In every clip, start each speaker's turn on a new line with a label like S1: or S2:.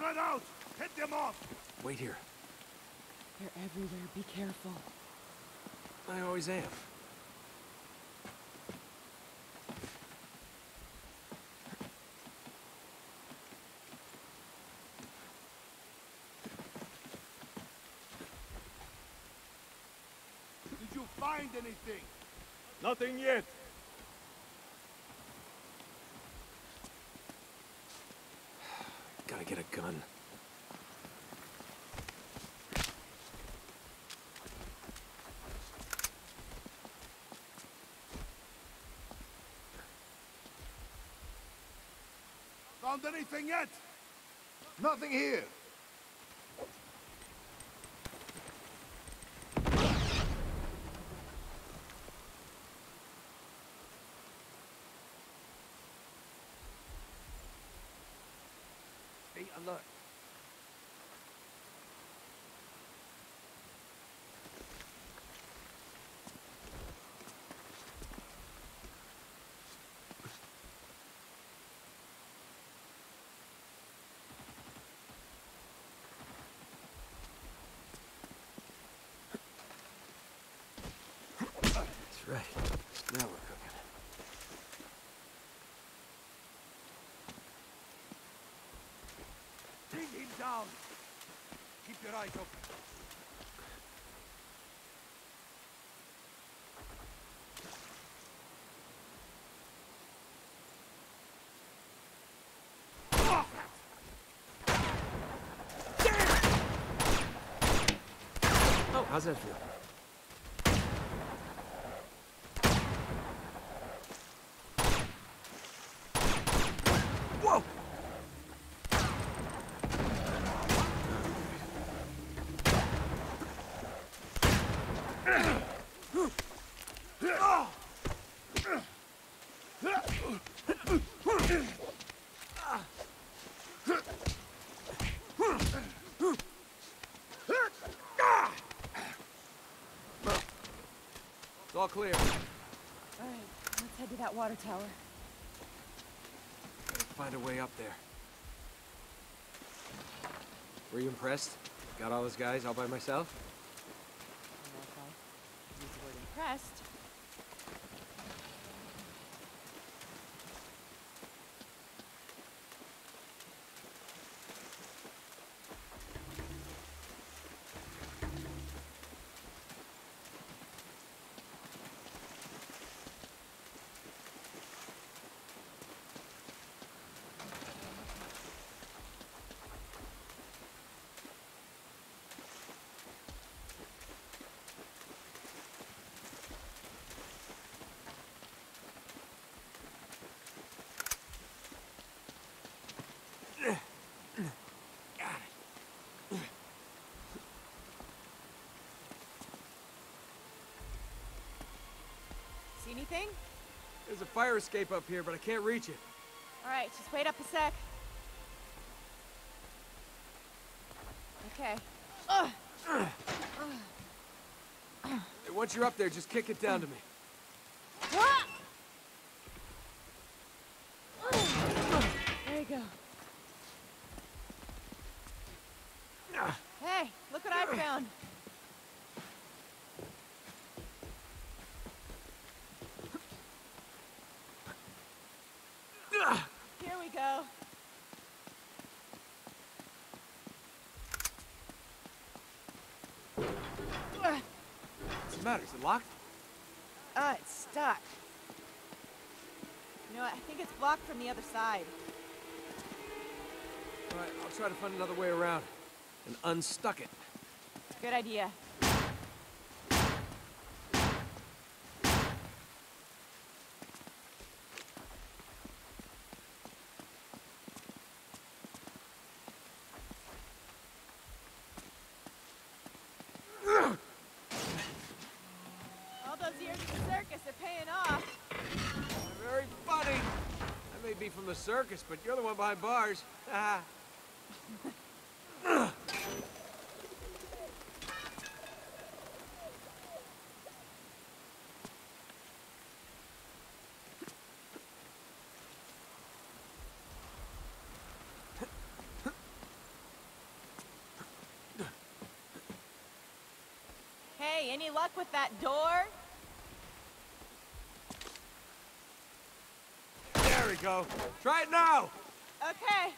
S1: Spread out! Hit them off!
S2: Wait here.
S3: They're everywhere. Be careful.
S2: I always am.
S1: Did you find anything?
S4: Nothing yet.
S2: Gotta get a gun.
S1: Found anything yet?
S4: Nothing here.
S2: Be alert. That's right. Now we're cooking.
S1: Bring him down! Keep your eyes open.
S2: Oh, how's that feel? Whoa! It's all clear.
S3: All right, let's head to that water tower.
S2: Gotta find a way up there. Were you impressed? Got all those guys all by myself?
S3: I don't know if I use the word impressed. See anything?
S2: There's a fire escape up here, but I can't reach it.
S3: All right, just wait up a sec. Okay.
S2: Hey, once you're up there, just kick it down to me.
S3: There you go. Hey, look what I found. Here we go.
S2: What's the matter? Is it locked?
S3: It's stuck. You know what? I think it's blocked from the other side.
S2: All right, I'll try to find another way around and unstuck it.
S3: Good idea. All those years in the circus are paying off.
S2: Very funny. I may be from the circus, but you're the one behind bars.
S3: any luck with that door?
S2: There we go. Try it now!
S3: Okay.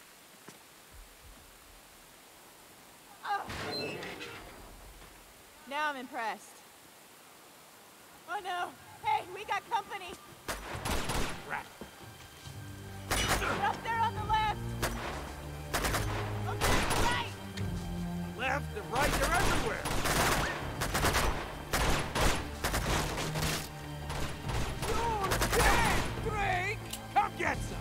S3: Oh. Now I'm impressed. Oh no! Hey, we got company!
S2: Rat.
S3: Up there on the left! Okay, right!
S2: Left and right, they're everywhere! You're dead, Drake! Come get some!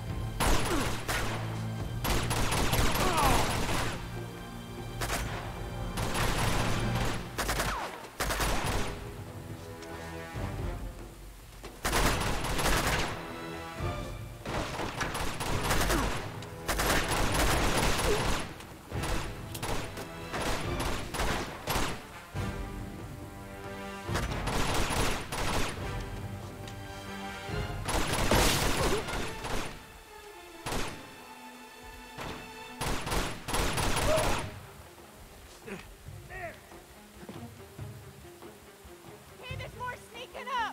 S3: Hey, there's more sneaking up!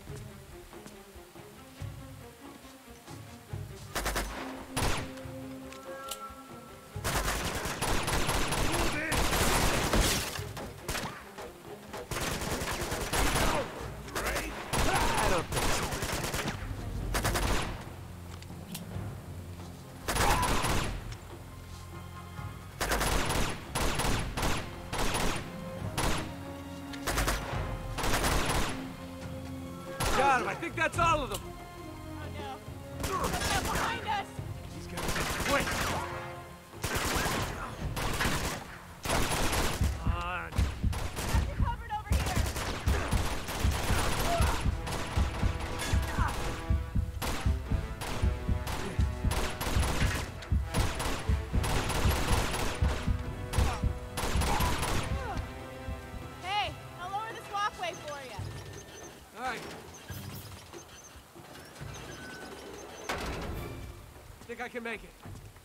S1: Move in! Great!
S2: I don't think so. Got him. I think that's all of them.
S3: Oh no. Coming up behind us!
S2: These guys are quick. Come on.
S3: Got you covered over here! Hey, I'll lower this walkway for you.
S2: All right. Think I can make it.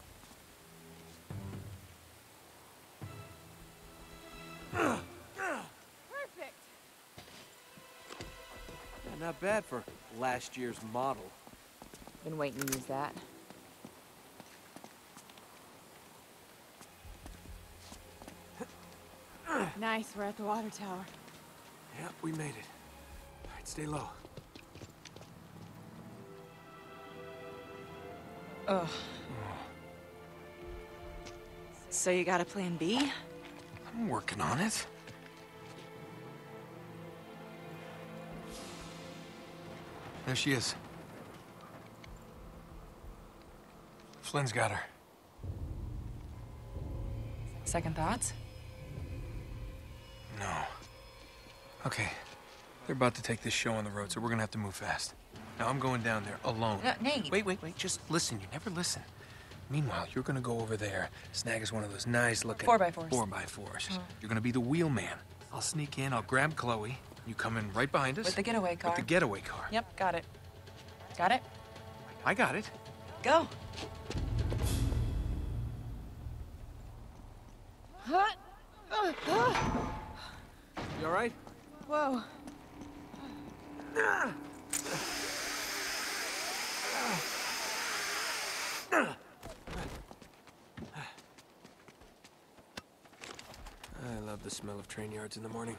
S3: Perfect.
S2: Yeah, not bad for last year's model.
S5: Been waiting to use that.
S3: Nice, we're at the water tower.
S2: Yeah, we made it. All right, stay low.
S5: Ugh. So you got a plan B?
S6: I'm working on it. There she is. Flynn's got her.
S5: Second thoughts?
S6: No. Okay. They're about to take this show on the road, so we're gonna have to move fast. Now I'm going down there alone.
S5: Nate.
S6: Wait. Just listen. You never listen. Meanwhile, you're gonna go over there, snag us one of those nice-looking
S5: 4x4s.
S6: 4x4s. You're gonna be the wheelman. I'll sneak in. I'll grab Chloe. You come in right behind us.
S5: With the getaway car.
S6: With the getaway car.
S5: Yep, got it. Got it?
S6: I got it.
S5: Go.
S2: You all right?
S3: Whoa.
S2: I love the smell of train yards in the morning.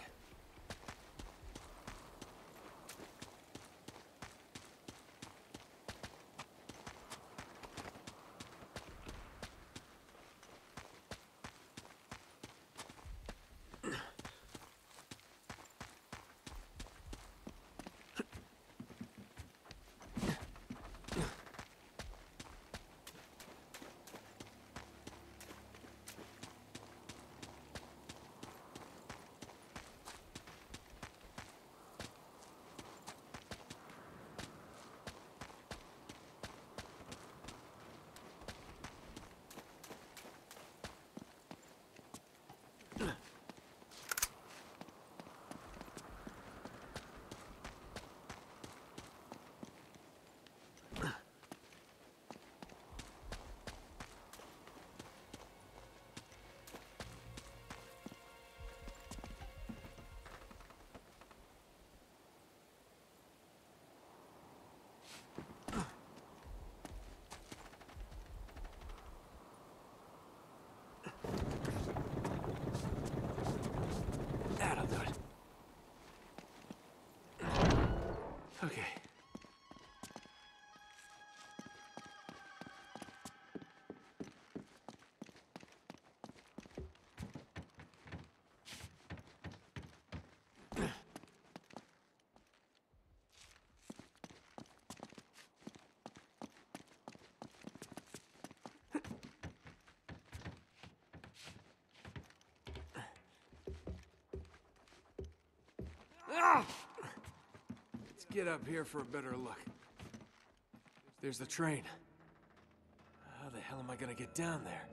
S2: Ah! Let's get up here for a better look. There's the train. How the hell am I gonna get down there?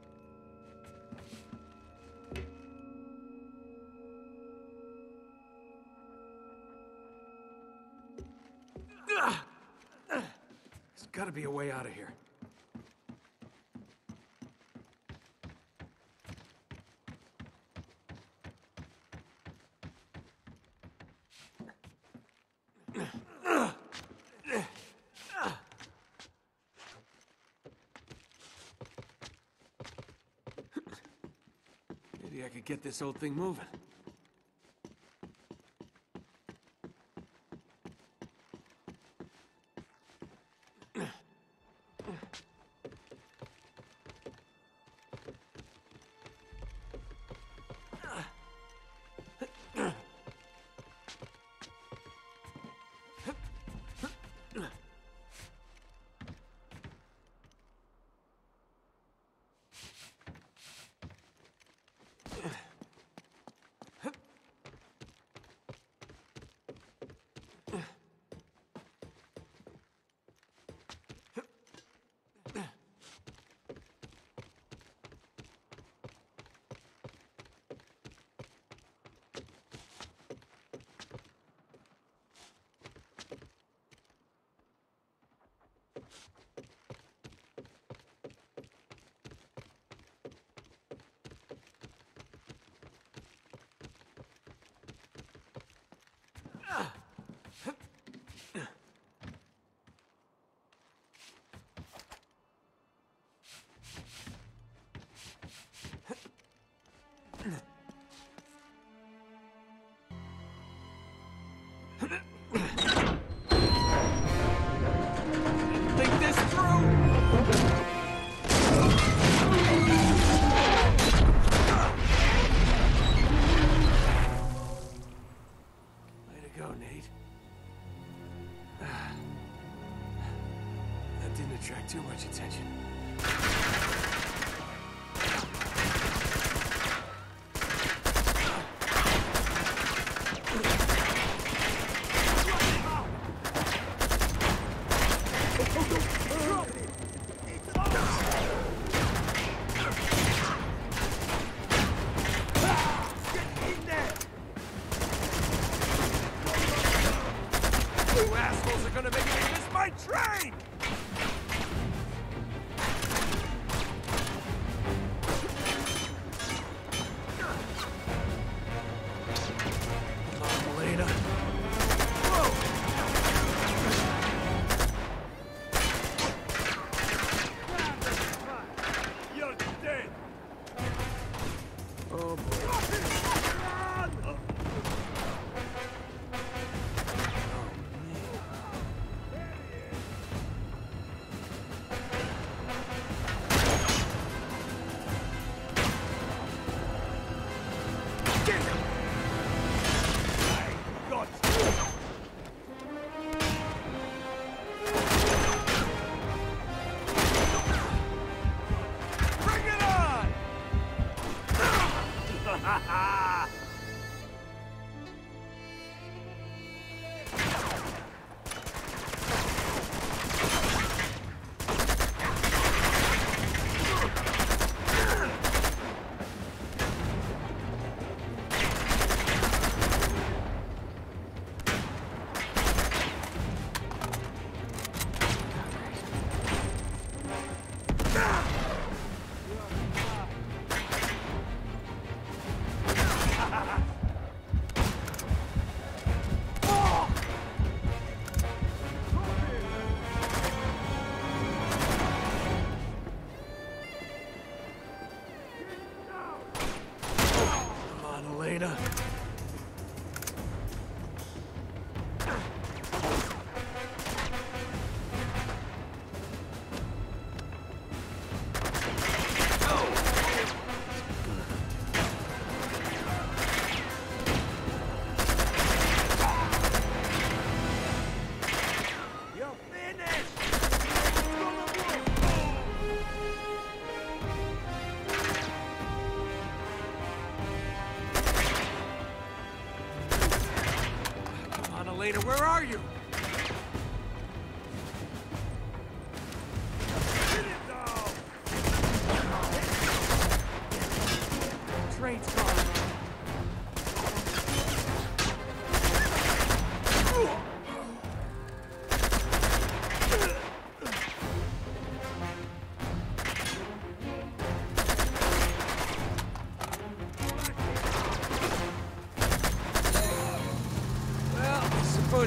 S2: There's gotta be a way out of here. Maybe I could get this old thing moving. Think this through! Way to go, Nate. That didn't attract too much attention. You assholes are gonna make me miss my train!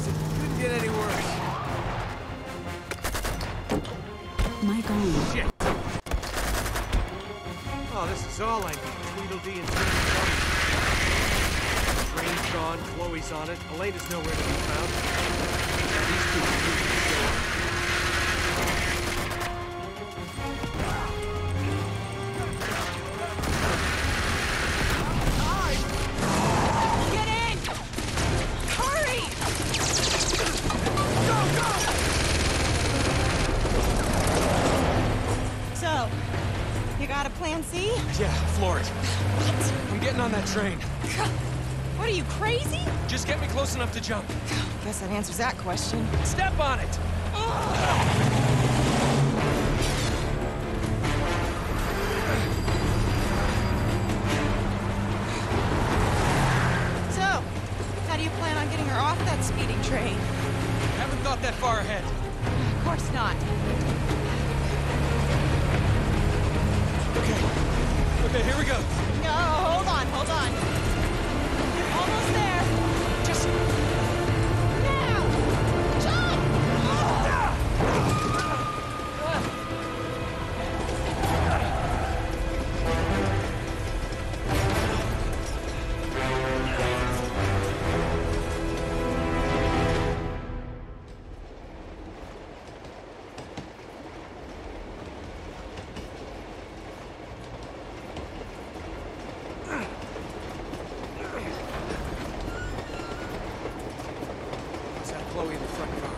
S2: was it? Couldn't get any worse.
S7: Mic on.
S2: Shit. Oh, this is all I need. Tweedledee and Tweedledee. Train's gone, Chloe's on it, Elena's nowhere to be found. Now these two are moving the show.
S3: Get in! Hurry! So, you got a plan C?
S6: Yeah, floor it. I'm getting on that train.
S3: What are you, crazy?
S6: Just get me close enough to jump.
S3: Guess that answers that question.
S6: Step on it!
S3: So, how do you plan on getting her off that speeding train?
S6: Haven't thought that far ahead.
S3: Of course not.
S6: Okay, here we go.
S3: No, hold on. You're almost there.
S6: Just...
S3: Now! Jump!
S2: Let's have Chloe in the front car.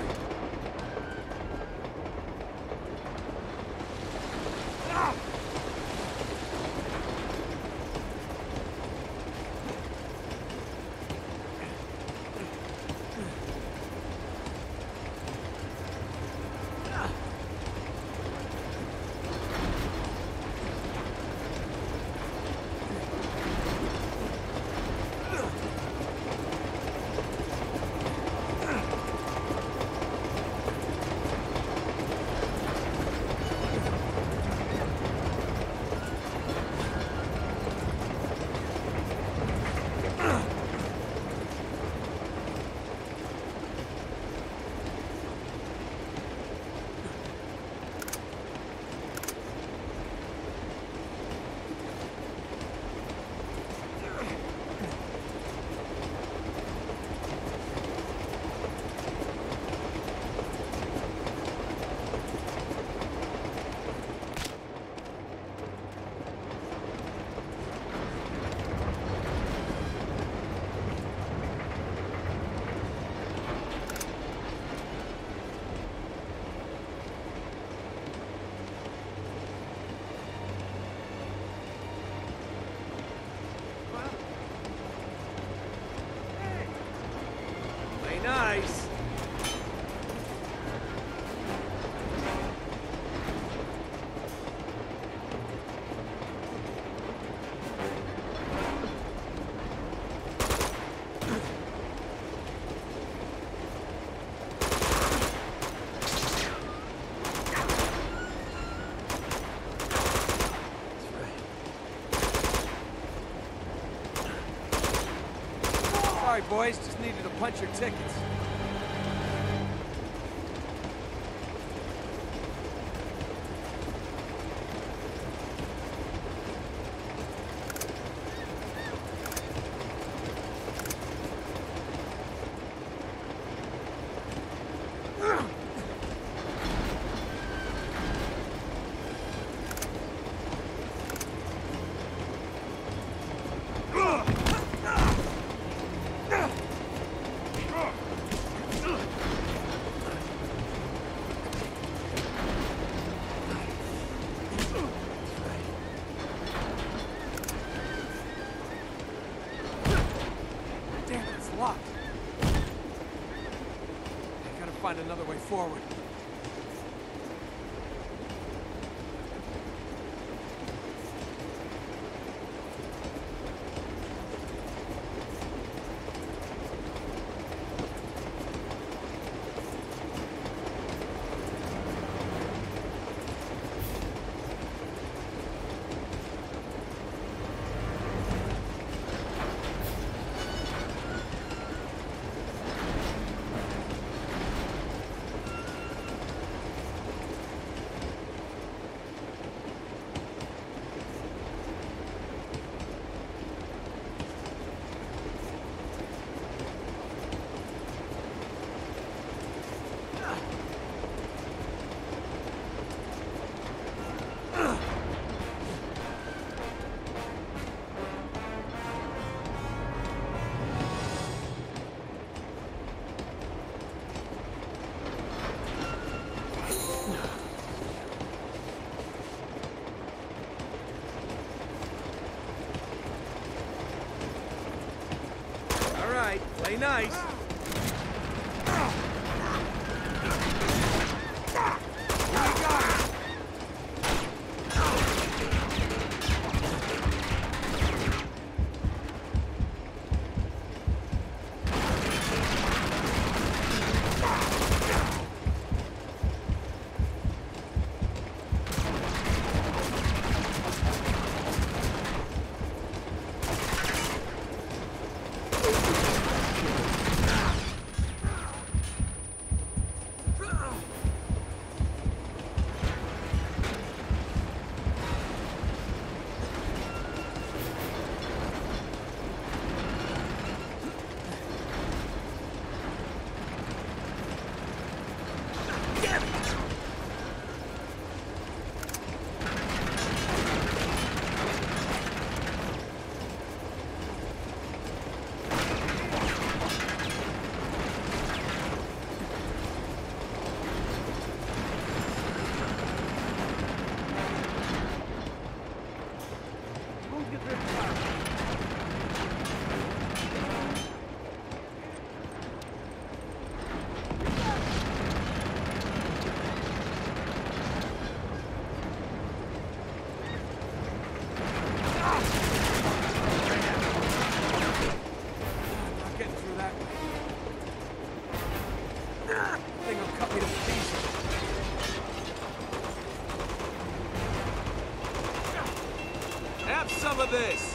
S2: Play nice. Sorry, boys. Just needed to punch your tickets. Damn it, it's locked. I gotta find another way forward. Play nice. Some of this.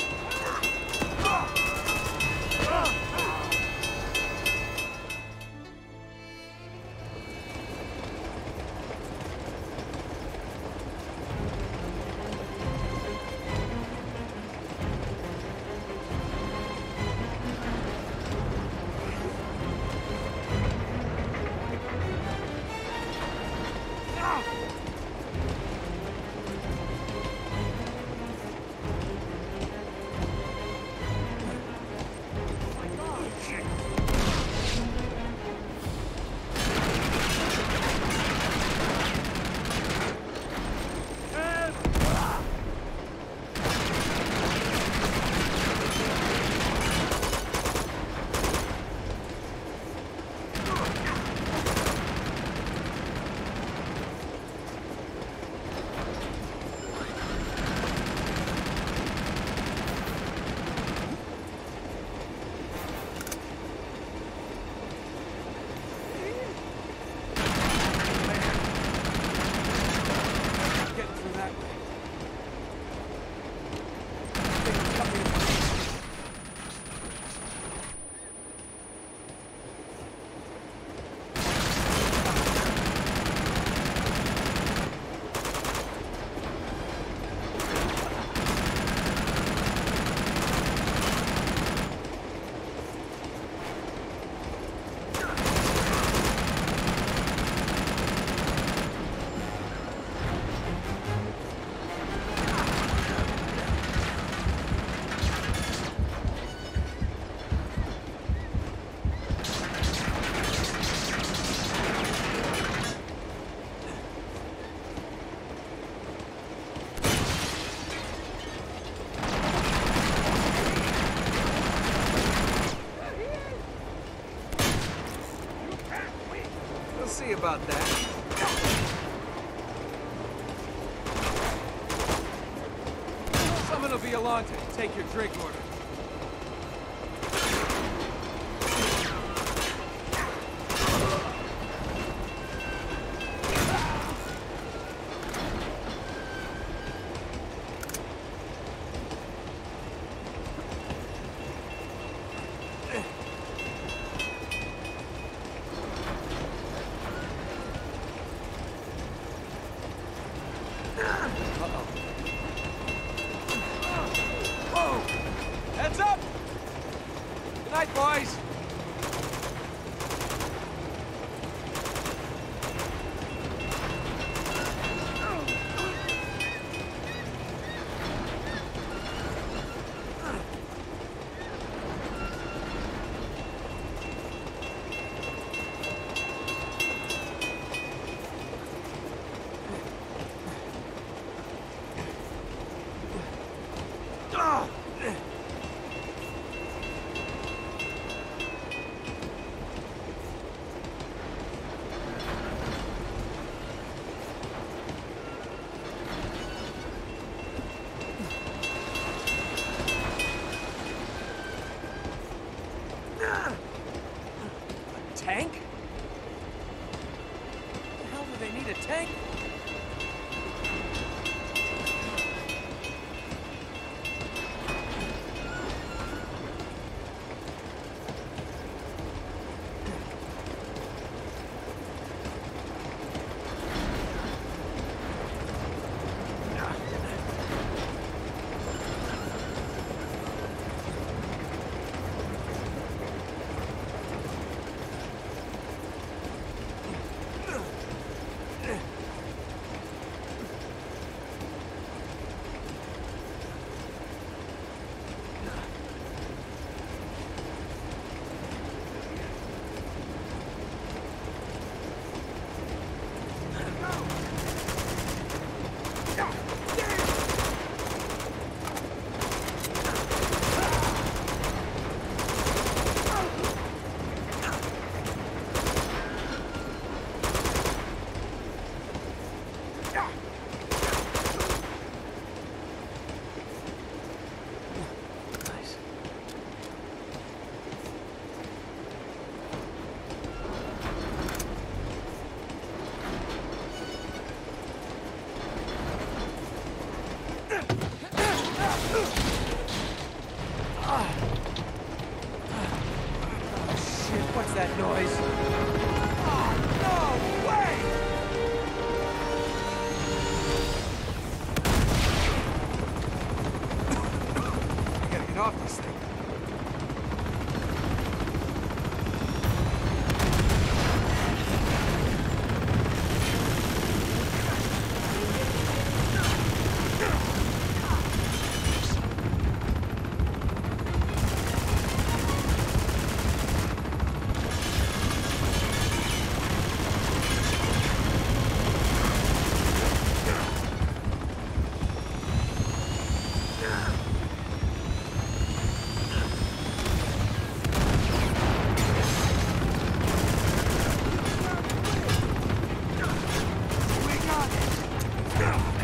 S2: See about that. Someone will be along to take your drink order. Heads up! Good night, boys! Nice.
S6: Shit, what's that noise? I gotta get off this thing.
S4: We got it!